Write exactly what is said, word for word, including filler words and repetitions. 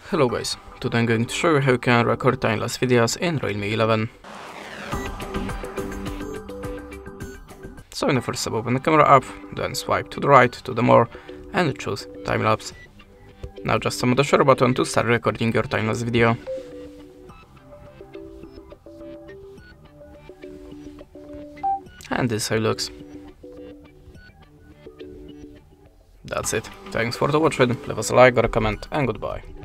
Hello guys, today I'm going to show you how you can record time-lapse videos in REALME eleven. So in the first step, open the camera app, then swipe to the right to the more and choose time-lapse. Now just tap the share button to start recording your time-lapse video. And this is how it looks. That's it. Thanks for the watching, leave us a like or a comment and goodbye.